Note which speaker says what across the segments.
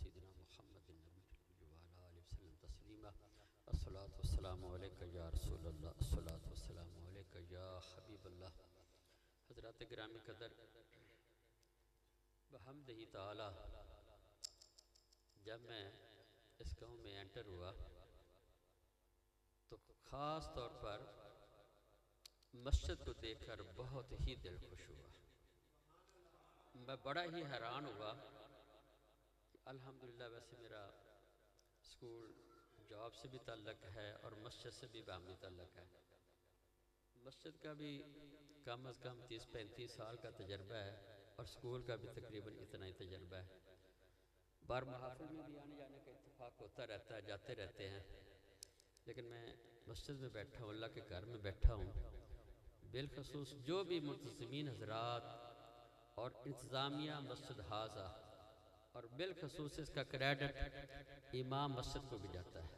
Speaker 1: सय्यिदिना मुहम्मदिन नबी व अला आलिहि वसल्लम तस्लीमा। अस्सलातु वस्सलामु अलैका या रसूलल्लाह, अस्सलातु वस्सलामु अलैका या हबीबल्लाह। हज़रात गिरामी क़दर, बहम्दिही ताला जब मैं इस गाँव में एंटर हुआ तो ख़ास तौर पर मस्जिद को देखकर बहुत ही दिल खुश हुआ। मैं बड़ा ही हैरान हुआ कि अल्हम्दुलिल्लाह, वैसे मेरा स्कूल जॉब से भी ताल्लुक़ है और मस्जिद से भी बाहमी ताल्लुक़ है। मस्जिद का भी कम अज़ कम 30-35 साल का तजर्बा है और स्कूल का भी तकरीबन इतना ही तजर्बा है। बार महफ़िल में भी आने जाने का इत्तेफाक होता रहता है, जाते रहते हैं, लेकिन मैं मस्जिद में बैठा हूँ, अल्लाह के घर में बैठा हूँ। बिलखसूस जो भी मुतज़िमीन हज़रात और इंतज़ामिया मस्जिद हाज़ा, और बिलखसूस इसका क्रेडिट इमाम मस्जिद को भी जाता है।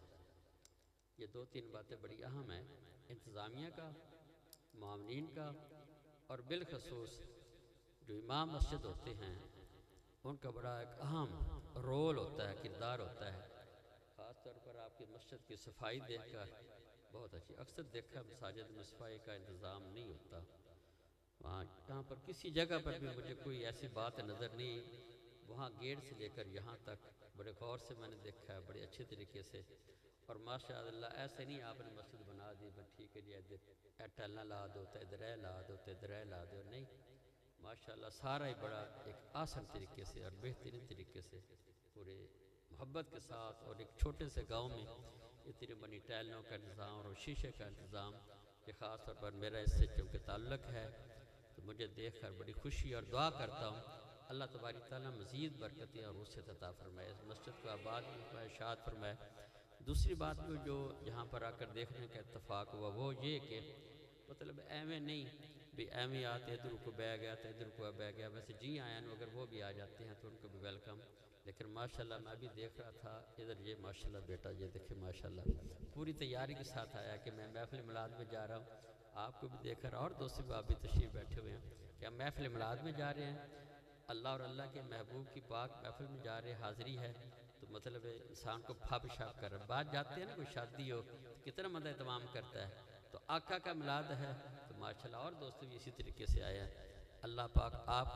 Speaker 1: ये 2-3 बातें बड़ी अहम हैं, इंतज़ामिया का, मामलीन का, और बिलखसूस जो इमाम मस्जिद होते हैं उनका बड़ा एक अहम रोल होता है, किरदार होता है। ख़ास तौर पर आपकी मस्जिद की सफाई देखकर बहुत अच्छी। अक्सर देखा मसाजिद में सफाई का इंतज़ाम नहीं होता। वहाँ यहाँ पर किसी जगह पर भी मुझे कोई ऐसी बात नज़र नहीं, वहाँ गेट से लेकर यहाँ तक बड़े गौर से मैंने देखा है, बड़े अच्छे तरीके से। और माशाअल्लाह ऐसे नहीं आपने मस्जिद बना दी बस ठीक है जी, इधर टैला ला दो तो इधर ला दो तो इधर ला दो, नहीं, माशाअल्लाह सारा ही बड़ा एक आसान तरीके से और बेहतरीन तरीके से पूरे मोहब्बत के साथ, और एक छोटे से गांव में इतनी बड़ी टैलों का इंतज़ाम और शीशे का इंतज़ाम, ये ख़ास तौर पर मेरा इससे चूँकि ताल्लुक़ है तो मुझे देख कर बड़ी खुशी और दुआ करता हूँ अल्लाह तबारक तआला मज़ीद बरकतें और उससे अता फरमाए, इस मस्जिद को आबाद फरमाए, शाद फरमाए। दूसरी बात भी जो यहाँ पर आकर देखने का इत्तफाक हुआ वो ये कि मतलब एवं नहीं भी एवं आते इधर को बह गया तो इधर को बह गया, वैसे जी आया अगर वो भी आ जाते हैं तो उनको भी वेलकम। लेकिन माशाल्लाह मैं भी देख रहा था इधर, ये माशाल्लाह बेटा ये देखे माशाल्लाह पूरी तैयारी के साथ आया कि मैं महफ़िल मिलाद में जा रहा हूँ। आपको भी देख रहा, और दोस्त भी आप भी तशरीफ़ बैठे हुए हैं कि हम महफ़िल मिलाद में जा रहे हैं, अल्लाह और अल्लाह के महबूब की पाक महफ़िल में जा रहे हैं, हाज़िरी है। तो मतलब इंसान को फब शब कर बात जाते हैं ना, कोई शादी हो तो कितना मज़ा इत्माम करता है, तो आका का मिलाद है तो माशाल्लाह और दोस्त भी इसी तरीके से आए हैं। अल्लाह पाक आपकी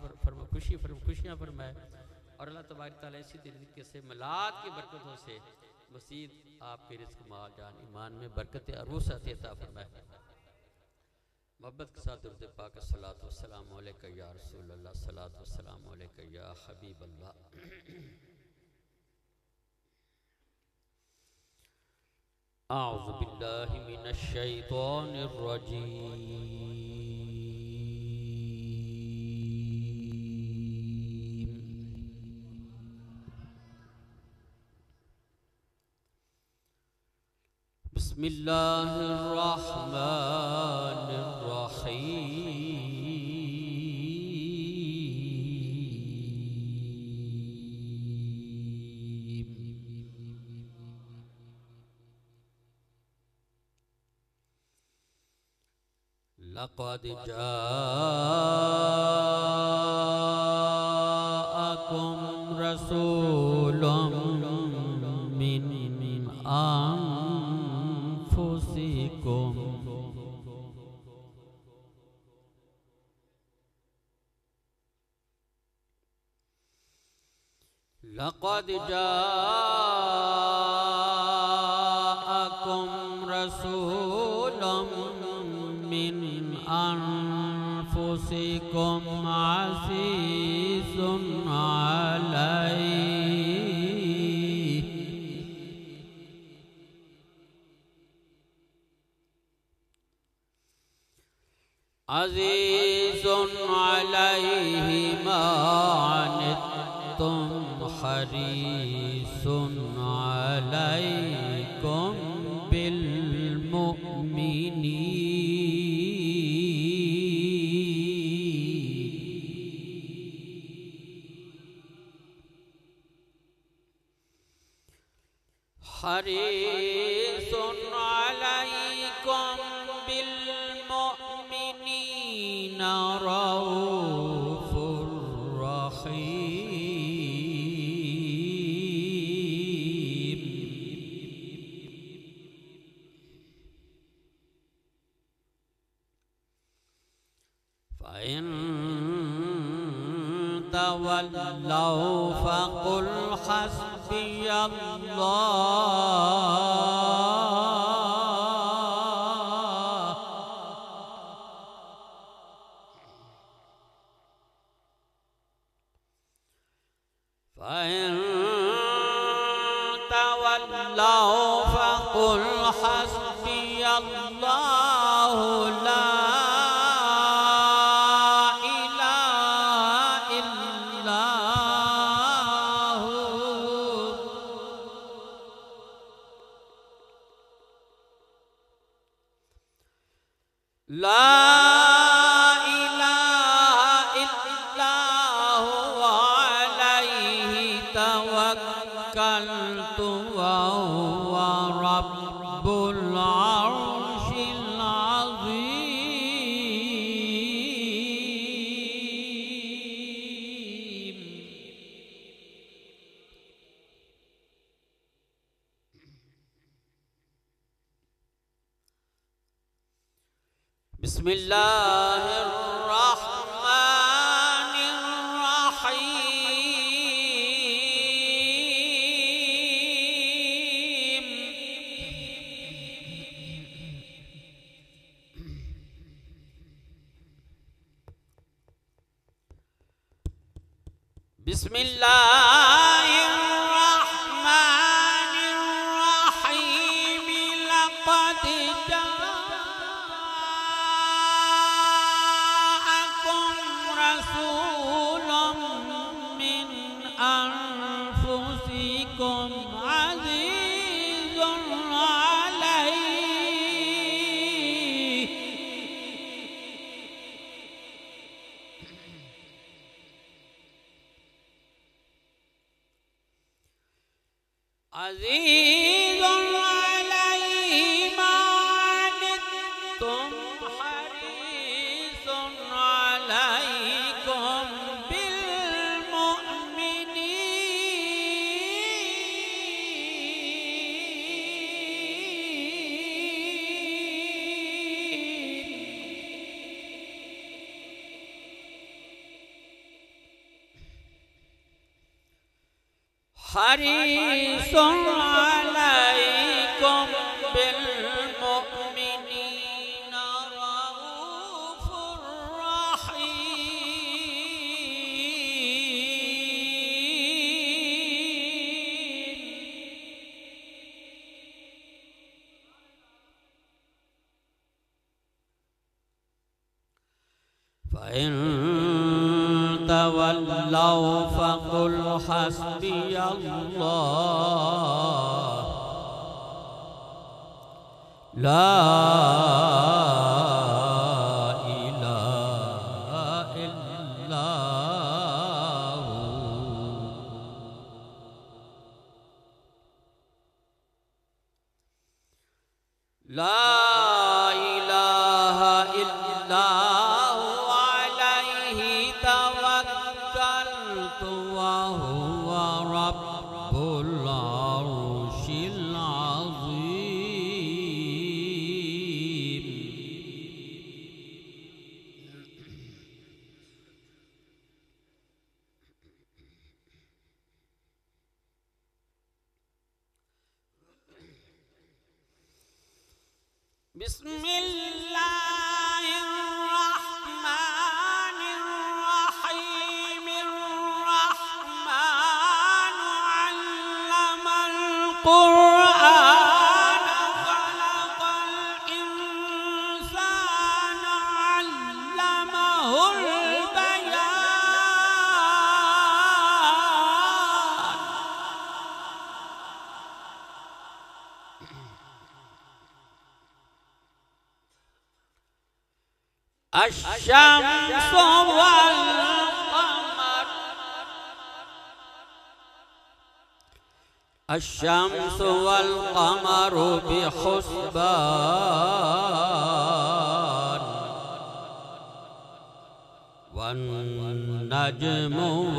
Speaker 1: खुशियाँ फरमाए और अल्लाह तबारक तआला इसी तरीके से मिलाद की बरकतों से मज़ीद आपके रिज़्क़ माल जान ईमान में बरकत और वसअत अता फरमाए। मोहब्बत के साथ दुरूद पाक, सलातो वस्सलामु अलैका या रसूल अल्लाह, सलातो वस्सलामु अलैका या हबीब अल्लाह। आऊज़ु बिल्लाहि मिनश शैतानिर रजीम। बिस्मिल्लाहिर रहमानिर रहीम। लक़द जाअकुम रसूलुम मिन अनफुसिकुम लक़द जाअकुम रसूलुम मिन अनफुसिकुम अज़ीज़ुन अलैहि अज़ीज़ुन अलैहि मा अनित्तुम हरीसुन अलैकुम बिल मुमिनीन हरीसुन अलैकुम बिल मुमिनीना रऊफुर रहीम। تولوا فقل حسبي الله فإن تولوا فقل حسبي الله لا إله إلا هو لا إله إلا هو عليه توكلت وهو رب العرش العظيم. بسم الله الرحمن الرحيم. بسم الله الرحمن الرحيم. لقد جاءكم رسول من أنفسكم عزيز عليه عزيز عليه ما عنتم حريص عليكم حريص عليكم بالمؤمنين رؤوف رحيم. فإن تولوا فقل حسبي الله لا إله إلا هو لا إله إلا هو عليه توكلت وهو رب العرش العظيم. بسم الله الرحمن الرحيم. الرحمن علم القرآن خلق الإنسان علمه البيان. الشمس والقمر الشمس والقمر بحسبان والنجم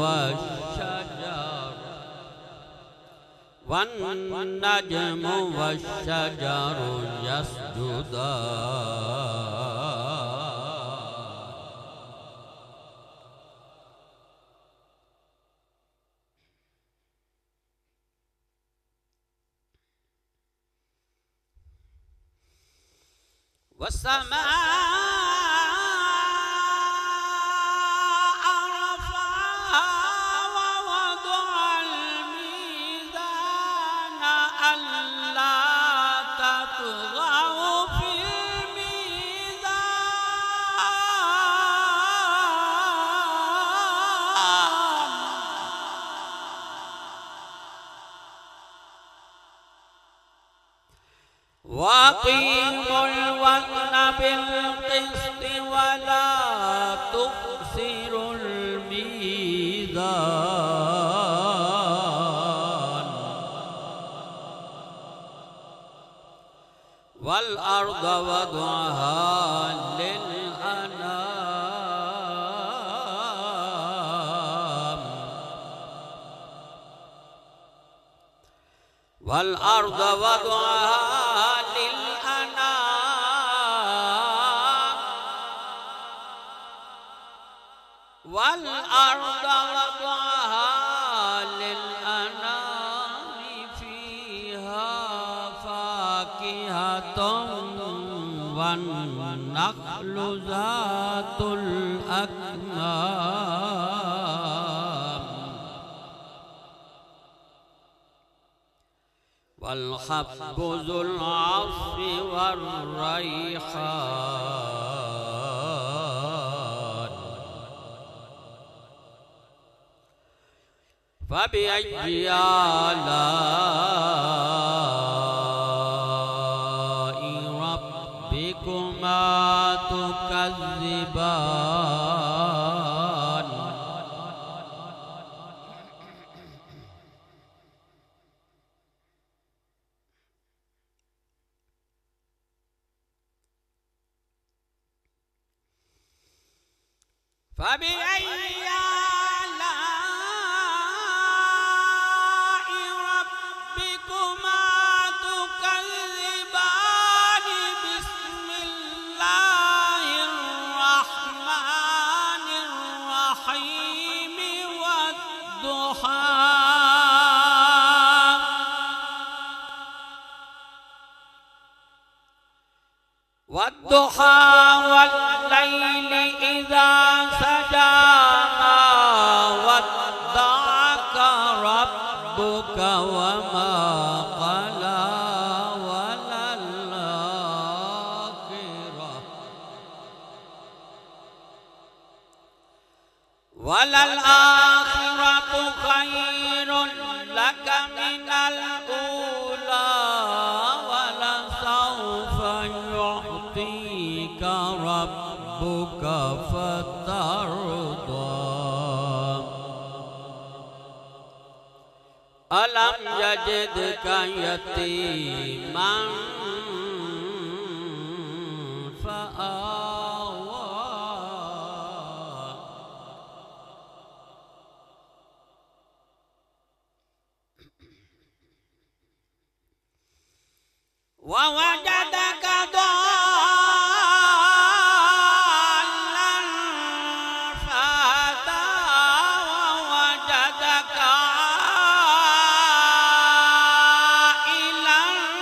Speaker 1: والشجر يسجدان وأقيموا الوزن بالقسط ولا تخسروا الميزان والأرض وضعها للأنام والأرض وضعها والأرض وضعها للأنام فيها فاكهة والنخل ذات الأكمام والحب ذو العصف والريحان فبأي آلاء ربكما تكذبان فبأي والضحى والليل إذا سجى ما ودعك ربك وما قلى وللآخرة خير لك من الأولى ولسوف يعطيك ربك فترضى ألم يجدك يتيما فآوى ووجدك ضالا فهدى ووجدك عائلا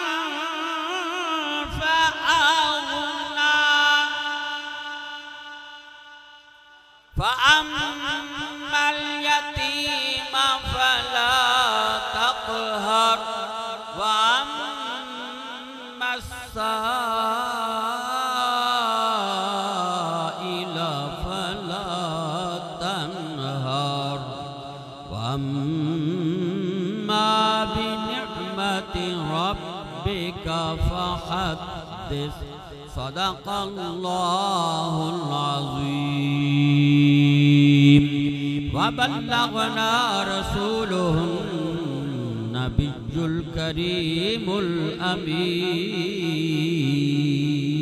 Speaker 1: فأغنى فأما اليتيم فلا تقهر وأما السائل فلا تنهر وأما بنعمة ربك فحدث صدق الله العظيم وبلغنا رسوله النبي الكريم الأمين.